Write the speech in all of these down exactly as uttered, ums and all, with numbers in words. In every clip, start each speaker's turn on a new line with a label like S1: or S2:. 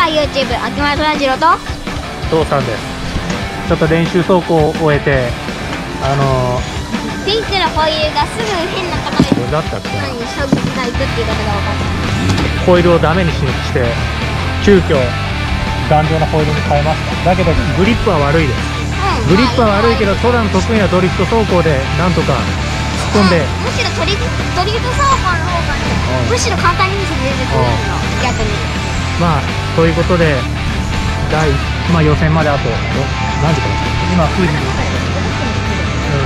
S1: YouTube 秋丸虎次郎と
S2: 父さんです。ちょっと練習走行を終えて、あの
S1: ー、ピンクのホイールがすぐ変なところに
S2: これだったっけ、
S1: 何衝撃がいくっていうことが分かった。
S2: ホイールをダメにしして急遽頑丈なホイールに変えました。だけどグリップは悪いです。グリップは悪いけど、空の得意なドリフト走行でなんとか突っ込んで、
S1: むしろドリフドリフト走行の方がね、むしろ簡単に見せて出てくれるの、逆に。ま
S2: あということで第、まあ、予選まであと何時かな、今くじ、うん、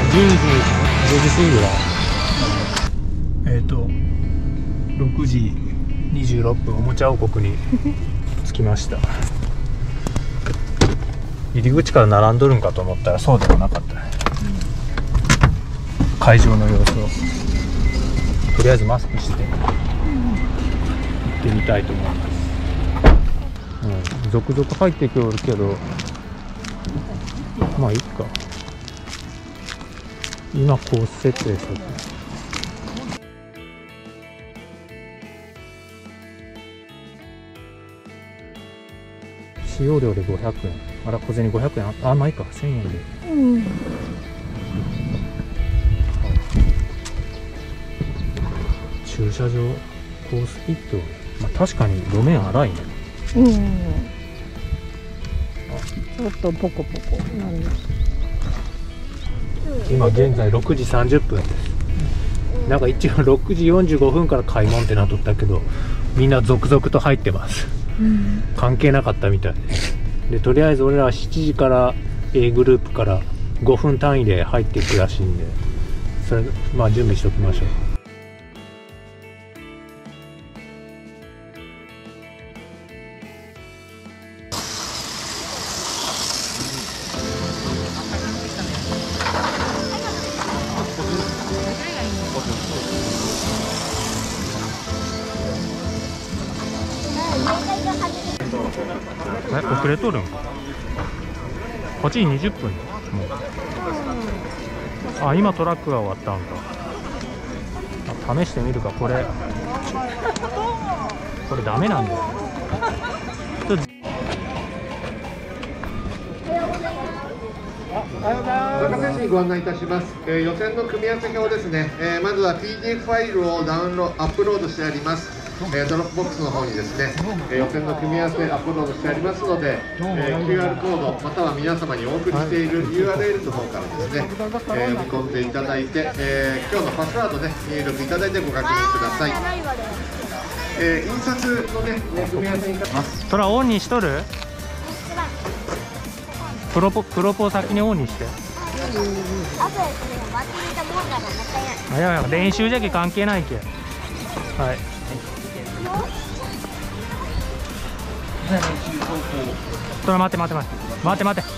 S2: じゅうじじゅうじ過ぎぐらい、えっ、ー、とろくじにじゅうろっぷんおもちゃ王国に着きました。入り口から並んどるんかと思ったらそうでもなかったね、うん、会場の様子をとりあえずマスクして行ってみたいと思います。うん、続々入ってくるけど、まあいいか。今コース設定されてる。使用料でごひゃくえん。あら、小銭ごひゃくえん。あ、あまあいいか、せんえんで。うん。駐車場、コースピット。まあ確かに路面荒いね。うん。ち
S3: ょっとポコポコなんです。
S2: 今現在ろくじさんじゅっぷんです。なんか一応ろくじよんじゅうごふんから開門ってなっとったけど、みんな続々と入ってます。うん、関係なかったみたいです。でとりあえず俺らはしちじから A グループからごふん単位で入っていくらしいんで、それまあ準備しておきましょう。え、遅れとるんか。はちじにじゅっぷんもう。あ、今トラックが終わったんか。あ、試してみるか。これこれダメなんだよ。ちょっと
S4: 田中選手にご案内いたします、えー、予選の組み合わせ表ですね、えー、まずは ピーディーエフ ファイルをダウンロードアップロードしてあります、えー、ドロップボックスの方にですね、えー、予選の組み合わせアップロードしてありますので、えー、キューアール コードまたは皆様にお送りしている ユーアールエル の方からですね、えー、読み込んでいただいて、えー、今日のパスワードね入力いただいてご確認ください。えー、印刷のね組み合わせに
S2: それはオンにしとる？プロポプロポを先にオンにして。あ、いやいや練習じゃけ関係ないけ。はい。それ待って待って待って待って待って。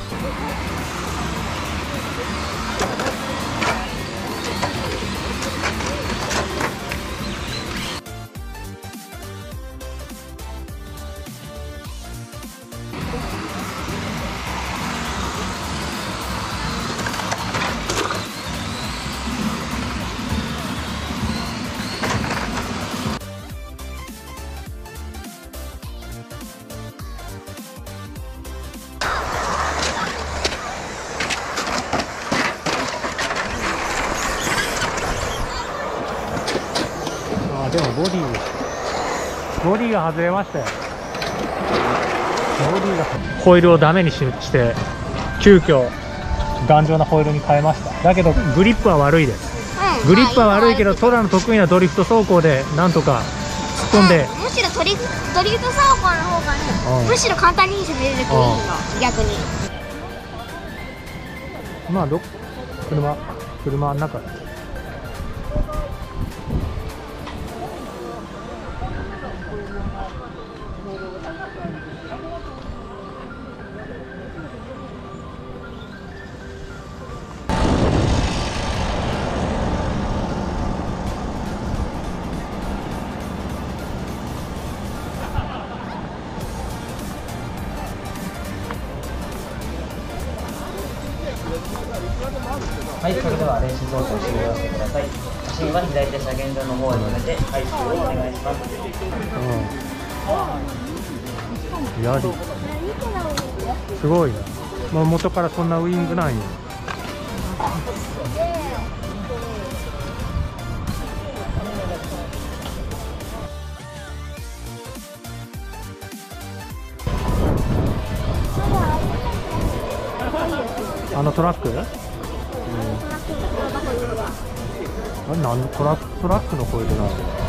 S2: でもボディボディが外れましたよ。ボディがホイールをダメにしして急遽頑丈なホイールに変えました。だけどグリップは悪いです、うん、グリップは悪いけど空の得意なドリフト走行でなんとか突っ込んで、
S1: うん、むしろドリフドリフト走行の方がね、うん、むしろ簡単に見せて出てくれるの、逆に。
S2: まあど車車の中
S5: はい、それでは練習走行終了してください。マシンは左手車検場の方へ向けて回収をお願いします。うん
S2: やりすごいな、まあ、元からそんなウイングなんや。あのトラック、うん、あれなんトラトラックのホイールなの。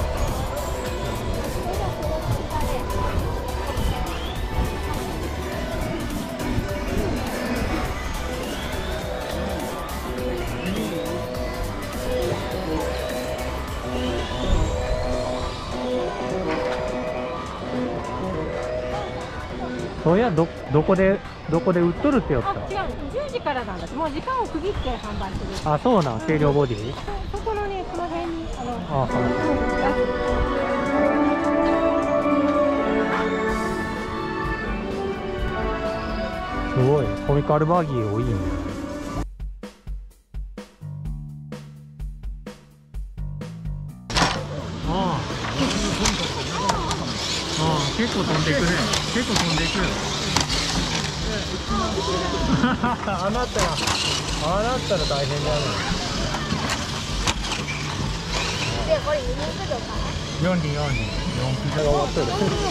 S2: そういや、どどこでどこで売っとるってやった。
S3: あ、違う、じゅうじからなんだ。もう時間を区切って販売する。
S2: あ、そうなん、軽量ボディ。
S3: そこのね、この辺にあの。
S2: あ、そう。すごい、コミカルバギー多いんだよ。ああ、ああ、結構飛んでいくね。結構飛んでいくよ。あなたら、あなったら大変だね。
S1: で、これにじゅうどか
S2: よん輪よん輪、よんピザが終わってる。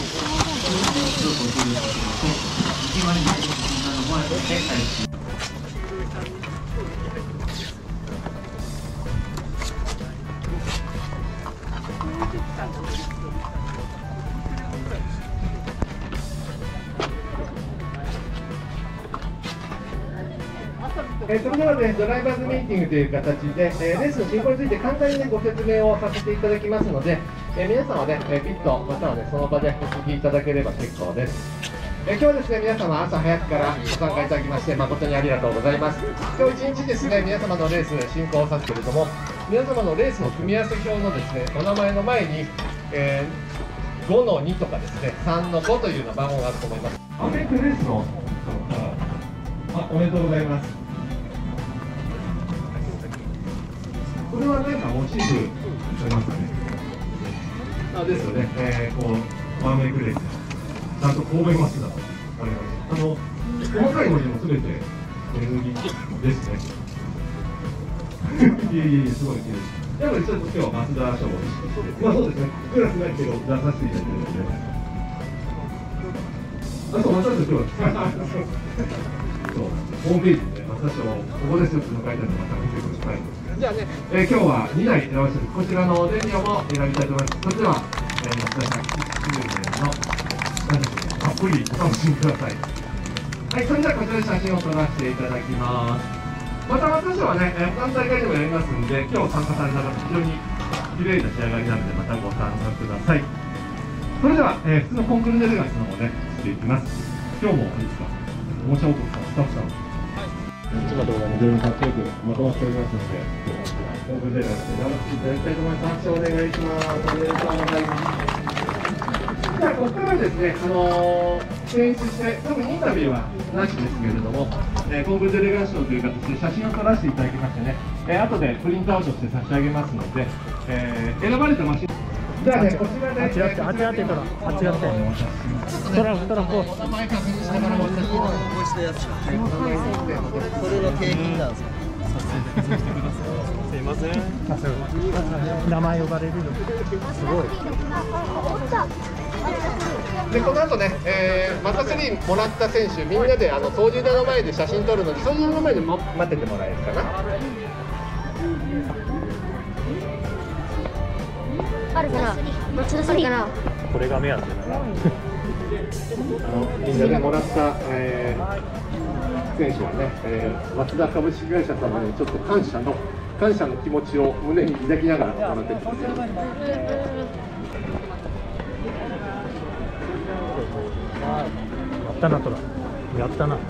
S4: えー、それではね、ドライバーズミーティングという形で、えー、レースの進行について簡単に、ね、ご説明をさせていただきますので、えー、皆さんはね、えー、ピットまたはね、その場でお聞きいただければ結構です。えー、今日はですね、皆様朝早くからご参加いただきまして誠にありがとうございます。今日一日ですね、皆様のレース進行させけれども、皆様のレースの組み合わせ表のですね、お名前の前に、えー、ごのにとかですね、さんのごというような番号があると思います。アメリカレースのあ、おめでとうございます。これは何かモチーフされますかね。あ、ですよね。えー、こうワンメイクレース、ちゃんと神戸マスだとあれあの細かい文字もすべて手縫いですね。いえいえいえ、すごい綺麗です。やっぱりちょっと今日は増田賞を意識して、まあそうですね。クラスないけど出させていただいてるので。あ、そう、増田賞今日はそうホームページで増田賞ここですよって書いてあるのまた見てください。じゃあね、えー、今日はにだい選ばせてこちらの電量も選びたいと思います。それでは、えー、松田さん、きゅうねんの何でしょう、たっぷりお楽しみください。はい、それではこちらで写真を撮らせていただきます。また松田賞はね、えー、他の大会でもやりますんで、今日参加された方、非常に綺麗な仕上がりなので、またご参加ください。それでは、えー、普通のコンクールデレガスの方ね、していきます。今日も、いいですか、おもちゃ王国さん、スタッフさん。今動画も非常にかっこよくまとまっておりますので、コンクールデレガスで頑張っていただきたいと思います。お願いします。おめでとうございます。じゃあ、ここからですね、あのー、選出して、特にインタビューはなしですけれども、えー、コンクールデレガーションという形で写真を撮らせていただきましてね、えー、後でプリントアウトして差し上げますので、えー、選ばれたマシン、じゃあね、こちらで、
S2: あちらって、あちらってから、あちらって。トランプ、トランプ。
S4: お名前確認しながらお渡しします。
S6: こうしたやつ。それの景品なんですか。すいません。
S2: 名前呼ばれるの。すごい。
S4: でこの後ね、えー、マタスリーもらった選手みんなであの操縦台の前で写真撮るので、操縦台の前でも待っててもらえるかな。
S1: あるから松田さんから
S2: これが目当てだな。
S4: みんなでもらった、えー、選手はね、えー、松田株式会社様にちょっと感謝の感謝の気持ちを胸に抱きながらもらってください。
S2: やったな、トラ。やったな。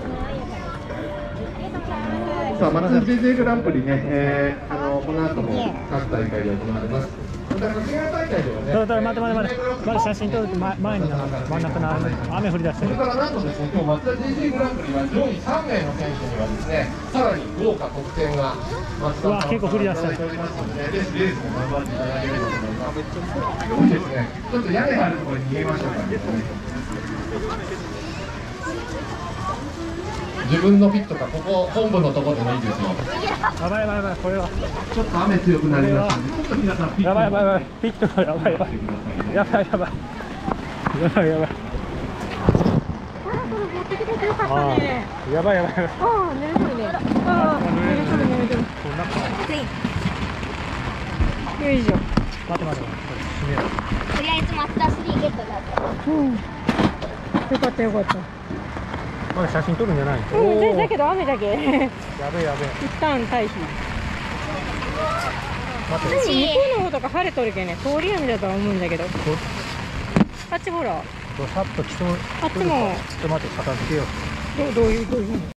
S4: さあ、マラソン ジェイジェイ グランプリね、えー、あのこの後も各大会で行われます。また、世界大会ではね、
S2: 待って待って待って待って、まだ写真撮ると前前にな真ん中の雨降り出してる。
S4: それからなんとですね、今日マツダ ジェイジェイ グランプリは上位さんめいの選手にはですね、さらに豪華特典が松田さんからいただいておりますので、ぜひレースも頑張っていただければと思います。よいですね、ちょっと屋根あるところに逃げましょうかね。 自分のフィットかここ本部のところでもいいですよ。
S2: やばいやばいやばい、これは
S4: ちょっと雨強くなりましたので、ちょっと皆さんフィット
S2: やばいやばいやばい、ピットがやばいやばいやばいやばいやばいやばい
S3: パラソル持ってきててよかったね。
S2: やばいやばいやばい。
S3: ああ、寝るとるね。ああ、寝るとる寝るとる。
S2: こんな感じ。
S3: よいしょ。
S2: 待て待て待て、閉めよう。
S1: とりあえずマツダスリーゲットだった。
S3: うん。よかったよかった。
S2: まだ写真撮るんじゃないの？
S3: うん、で
S2: おー
S3: だけど雨だけ。
S2: やべえやべえ。
S3: 一旦退避。
S2: 待って。
S3: でも向こうの方とか晴れとるけね、通り雨だとは思うんだけど。あっちほら。
S2: さっと来そう。
S3: あっちも。
S2: ちょっと待って、片付けよう。
S3: どうどういうどういう。